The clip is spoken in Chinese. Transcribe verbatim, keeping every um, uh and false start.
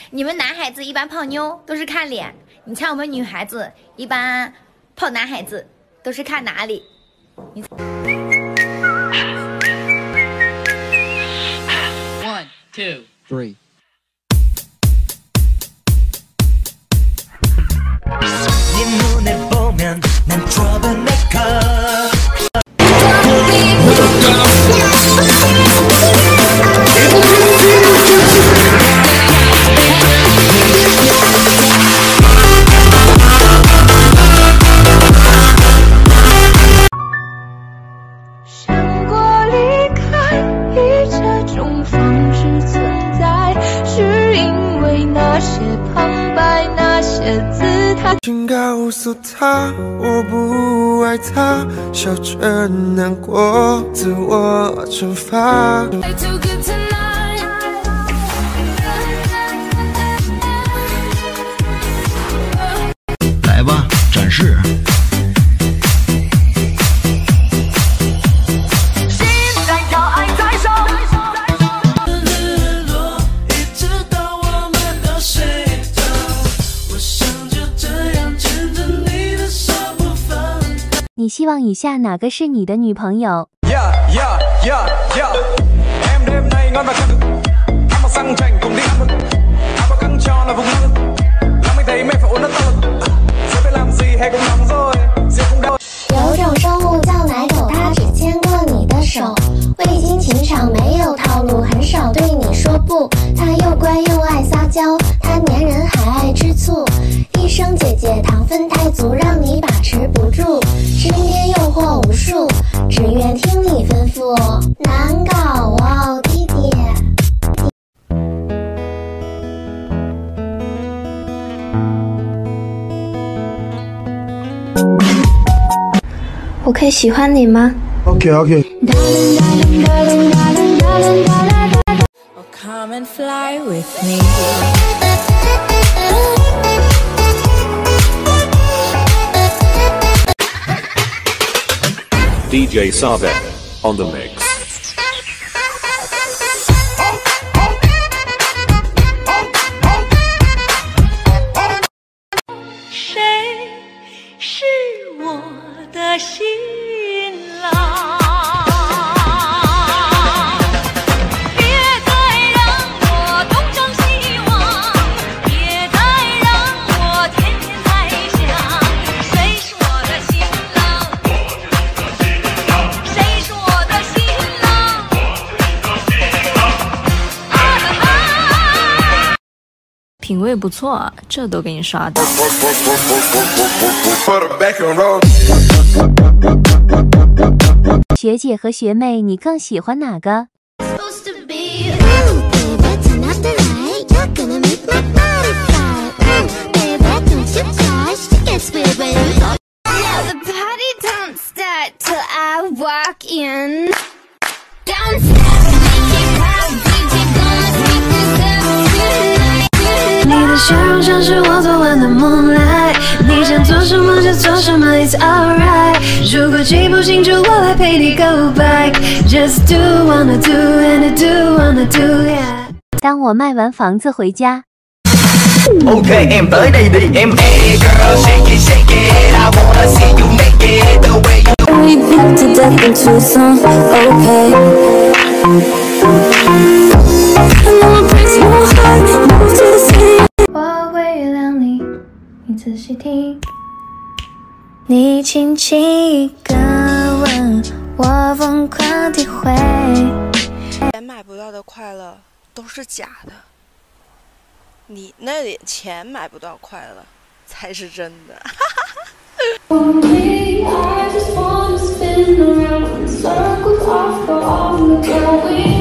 你们男孩子一般泡妞都是看脸，你像我们女孩子一般泡男孩子都是看哪里？你。 One, two, three. 请告诉他，我不爱他，笑着难过，自我惩罚。 来吧，展示。 你希望以下哪个是你的女朋友？ 有种生物叫奶狗，它只牵过你的手，未经情场，没有套路，很少对你说不。它又乖又爱撒娇，它粘人还爱吃醋。一声姐姐，糖分太足，让你把持不住。身边诱惑无数，只愿听你吩咐。难搞哦，弟弟。 我可以喜欢你吗 ？OK OK。 Come and fly with me. D J Savek on the mix. 谁是我的新郎？ 品味不错，这都给你刷到。 学姐和学妹，你更喜欢哪个？ 你的笑容像是我昨晚的梦来，你想做什么就做什么 ，It's alright。如果记不清楚，我来陪你 go back。Just do wanna do and I do wanna do yeah。 当我卖完房子回家。 OK em tới đây đi em hey girl shake it shake it I wanna see you make it the way you We beat to death into some okay I know it breaks your heart move to the city 我会原谅你你仔细听你轻轻一个吻我疯狂体会钱买不到的快乐都是假的你那点钱买不到快乐，才是真的。For me, I just wanna spin around in circles off the wall.